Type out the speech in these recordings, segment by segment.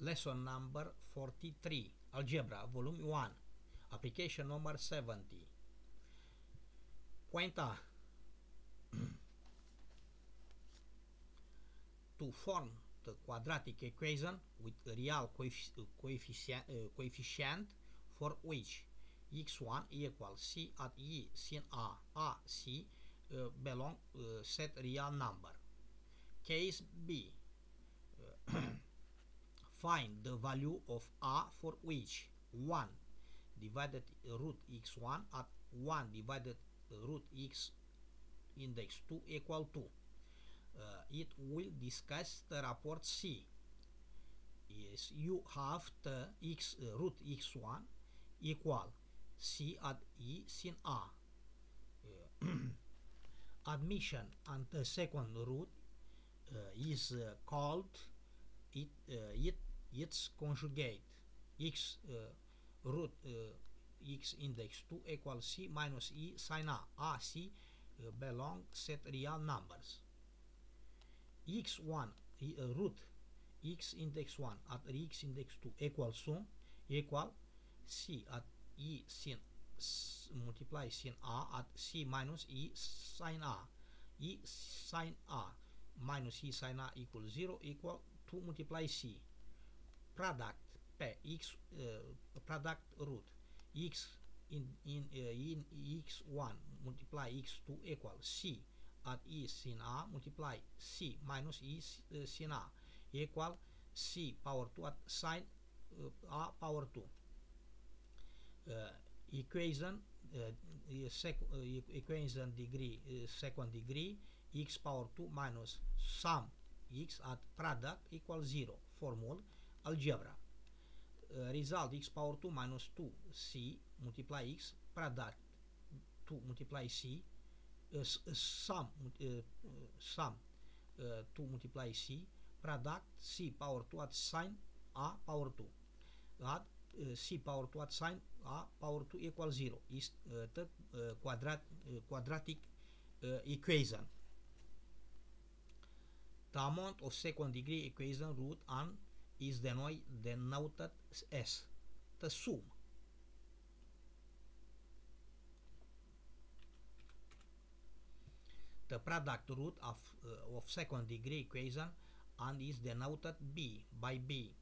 Lesson number 43, Algebra, Volume 1, Application number 70. Point A. To form the quadratic equation with a real coefficient for which x1 equals c at e sin a c belong set real number. Case B. Find the value of a for which 1 divided root x1 at 1 divided root x index 2 equal to. It will discuss the report C. Is you have the root x1 equal c at e sin a. Admission and the second root is called its conjugate. X root x index 2 equals c minus e sin a. C belong set real numbers. X1 root x index 1 at x index 2 equals c at e sin multiply sin a at c minus e sin a. E sin a minus e sin a equals 0 equal 2 multiply c. Product x product root x in x1 multiply x2 equals c at e sin a multiply c minus e sin a equal c power 2 at sin a power 2. Equation equation degree second degree x power 2 minus sum x at product equals 0. Formula algebra. Result x power 2 minus 2 c multiply x product 2 multiply c sum 2 multiply c product c power 2 at sin a power 2 at c power 2 at sin a power 2 equals 0 is the quadratic equation. The amount of second degree equation root and is denoted as the sum. The product root of second degree equation and is denoted b by b.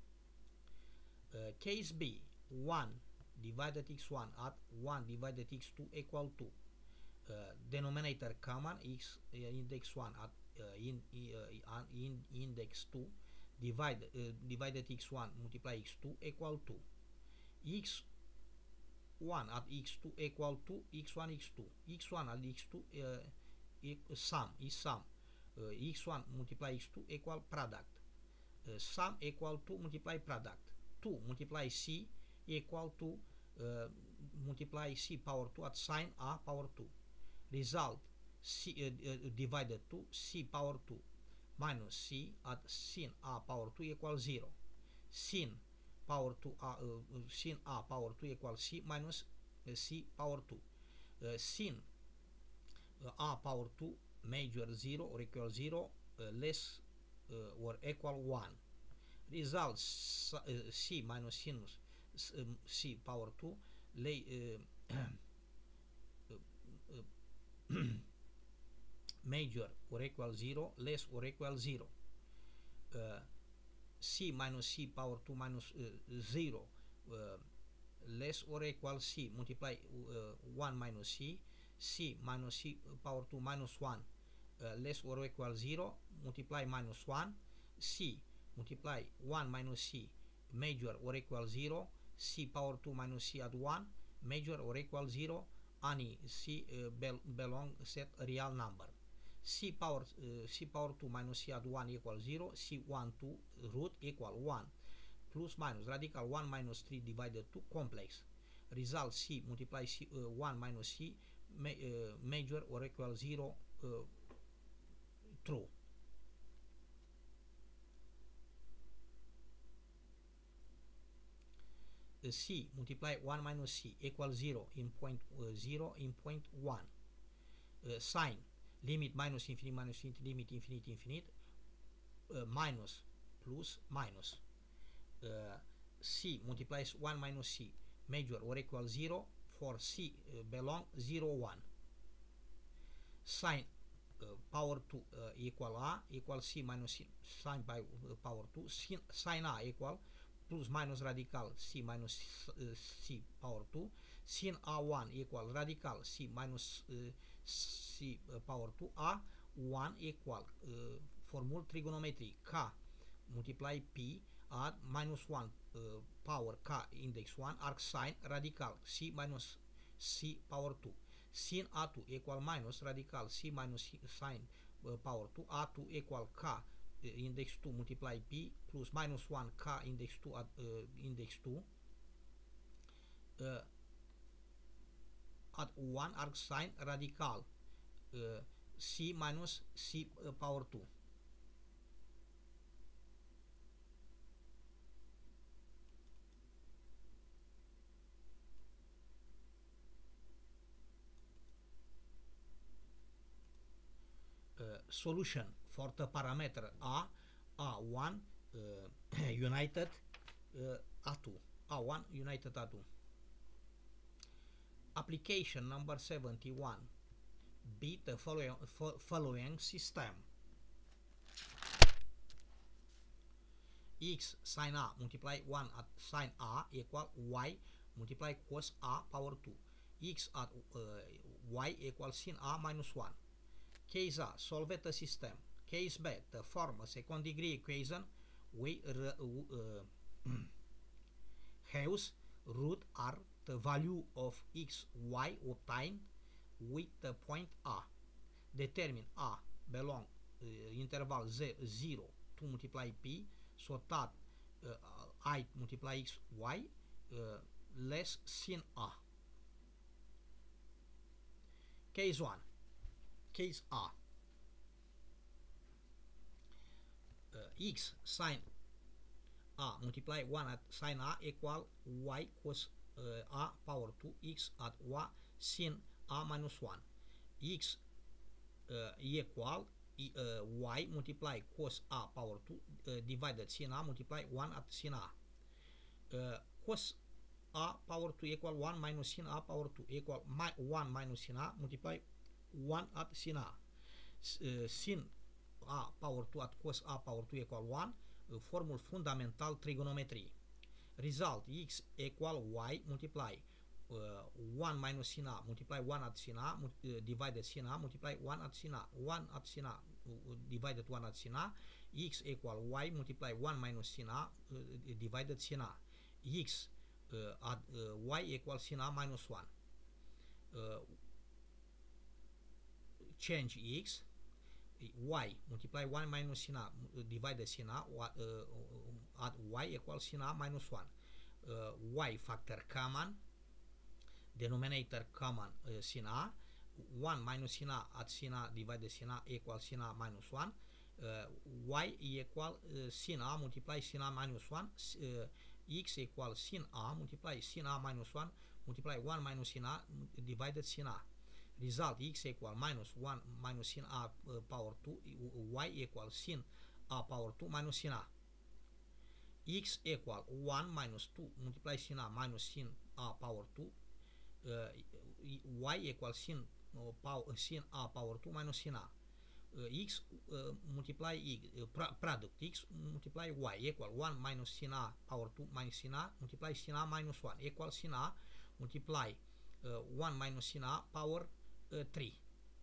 Case B. 1 divided x1 at 1 divided x2 equal to. Denominator common x index 1 at index 2 divided x1 multiply x2 equal to. x1 at x2 equal to x1 x2. x1 at x2 sum is sum. X1 multiply x2 equal product. Sum equal to multiply product. 2 multiply c equal to multiply c power 2 at sin a power 2. Result c divided to c power 2 minus c at sin a power 2 equals 0. Sin power 2 sin a power 2 equals c minus c power 2. Sin a power 2 major 0 or equal 0 less or equal 1. Result c minus sinus c power 2 major or equal 0 less or equal 0. C minus c power 2 minus 0 less or equal c multiply 1 minus c minus c power 2 minus 1 less or equal 0 multiply minus 1 c multiply 1 minus c major or equal 0 c power 2 minus c at 1 major or equal 0 any c belong set real number. C power 2 minus c at 1 equal 0 c1 2 root equal 1 plus minus radical 1 minus 3 divided 2 complex. Result c multiply c 1 minus c major or equal 0 true. C multiply 1 minus c equals 0 in point 0 in point 1. Sign limit minus infinity limit infinity minus plus minus. C multiplies 1 minus C major or equal 0 for C belong 0 1. Sine power 2 equal A equal C minus C, sine by power 2 sin A equal plus minus radical C minus C power 2 sin A1 equal radical C minus C power 2 A1 equal formula trigonometry K multiply P add minus 1 power K index 1 arc sine radical C minus C power 2 sin A2 equal minus radical C minus sine power 2 A2 equal K index 2 multiply P plus minus 1 K index 2 at index 2 at 1 arc sine radical C minus C power 2. Solution for the parameter A1 united A2 A1 united A2. Application number 71. Beat the following system. X sin A multiply 1 at sin A equal Y multiply cos A power 2. X at Y equal sin A minus 1. Case A, solve the system. Case B, to form a second degree equation we has root r the value of x, y obtained with the point A. Determine A belong interval 0 to multiply P so that I multiply x, y less sin A. Case 1. Case A. X sin A multiply 1 at sin A equal y cos A power 2 x at y sin A minus 1. X equal y multiply cos A power 2 divided sin A multiply 1 at sin A. Cos A power 2 equal 1 minus sin A power 2 equal 1 minus sin A multiply 1 at sin A. Sin A power 2 at cos A power 2 equal 1 formul fundamental trigonometry. Result x equal y multiply 1 minus sin A multiply 1 at sin A divided sin A multiply 1 at sin A 1 at sin A divided 1 at sin A x equal y multiply 1 minus sin A divided sin A x at y equal sin A minus 1. Change x y multiply 1 minus sin A divided sin A at y equals sin A minus 1. Y factor common, denominator common sin A, 1 minus sin A at sin A divided sin A equals sin A minus 1. Y equal sin A multiply sin A minus 1. X equal sin A multiply sin A minus 1 multiply 1 minus sin A divided sin A. Result x equal minus 1 minus sin A power 2 y equal sin A power 2 minus sin A. X equal 1 minus 2 multiply sin A minus sin A power 2 y equal sin A power 2 minus sin A. X multiply product x multiply y equal 1 minus sin A power 2 minus sin A multiply sin A minus 1 equal sin A multiply 1 minus sin A power 3.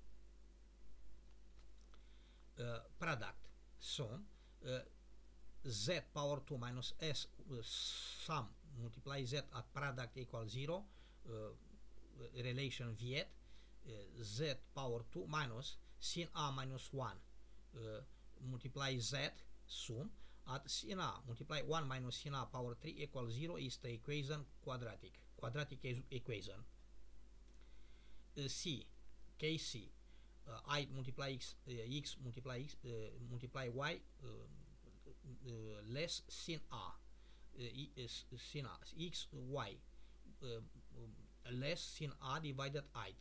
Product sum z power 2 minus s sum multiply z at product equal 0 relation Viet z power 2 minus sin A minus 1 multiply z sum at sin A multiply 1 minus sin A power 3 equal 0 is the equation quadratic equation. C case C I multiply x multiply x multiply y less sin A sin A x y less sin A divided I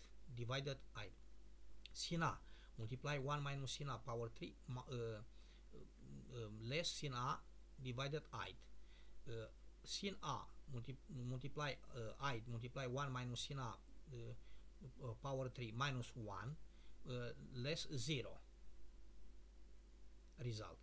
sin A multiply 1 minus sin A power 3 less sin A divided I sin a multiply I multiply 1 minus sin a power 3 minus 1 less 0 result.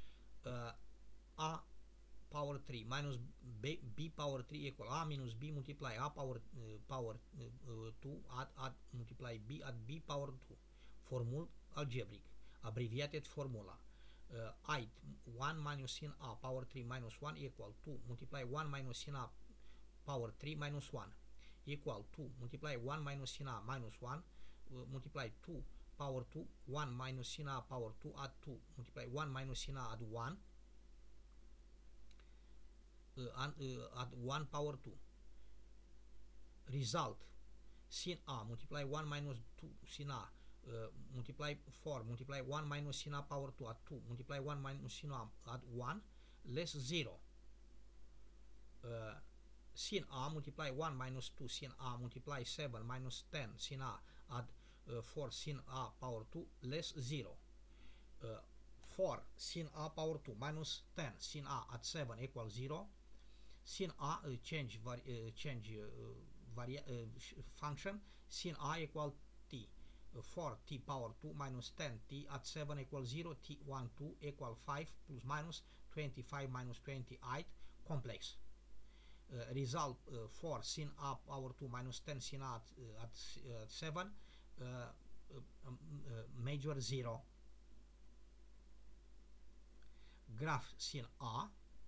A power 3 minus b power 3 equal a minus b multiply a power 2 add multiply b add b power 2. Formul algebric, abbreviated formula. I 1 minus sin a power 3 minus 1 equal 2 multiply 1 minus sin a power 3 minus 1 equal 2 multiply 1 minus sin a minus 1 multiply 2 power 2 1 minus sin a power 2 add 2 multiply 1 minus sin a add 1 add 1 power 2. Result sin a multiply 1 minus 2 sin a multiply 4 multiply 1 minus sin a power 2 add 2 multiply 1 minus sin a add 1 less 0. Sin a multiply 1 minus 2 sin a multiply 7 minus 10 sin a add 4 sin a power 2 less 0. 4 sin a power 2 minus 10 sin a add 7 equals 0. Sin a change function. Sin a equal t. 4t power 2 minus 10t at 7 equals 0. T 1 2 equal 5 plus minus 25 minus 28 complex. Result 4 sin a power 2 minus 10 sin a at 7 major 0. Graph sin a.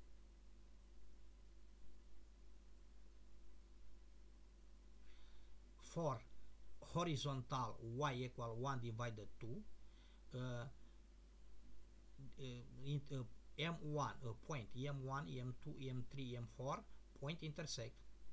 For horizontal y equal 1 divided 2 m1 point m1 m2 m3 m4 point intersect.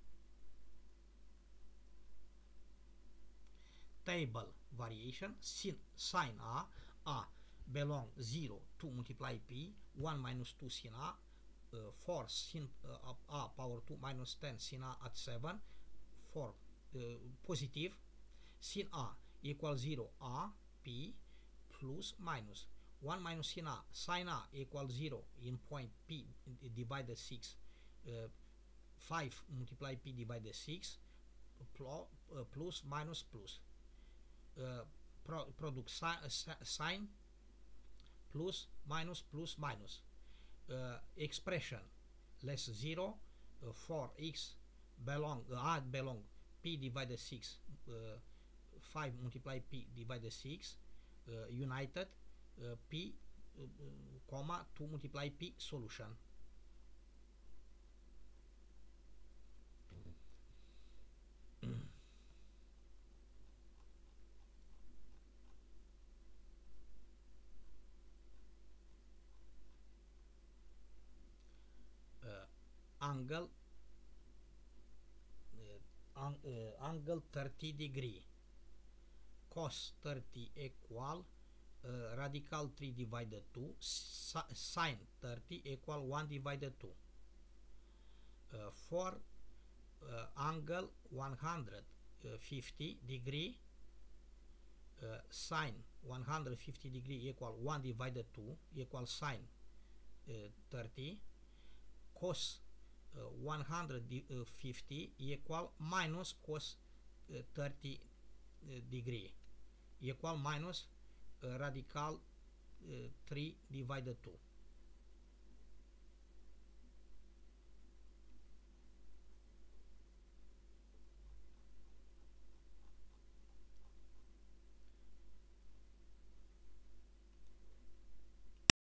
Table variation sin a belong 0 2 multiply p 1 minus 2 sin a 4 sin a power 2 minus 10 sin a at 7 4 positive. Sin a equals 0 a p plus minus 1 minus sin a sin a equals 0 in point p divided 6 5 multiply p divided 6 plus minus plus product sign plus minus plus minus expression less 0 for x belong p divided 6 5 multiply p divided 6 united p comma 2 multiply p solution. Angle angle 30 degree. Cos 30 equal radical 3 divided 2 sin 30 equal 1 divided 2. For angle 150 degree sin 150 degree equal 1 divided 2 equal sin 30. Cos 150 equal minus cos 30 degree equal minus radical 3 divided 2.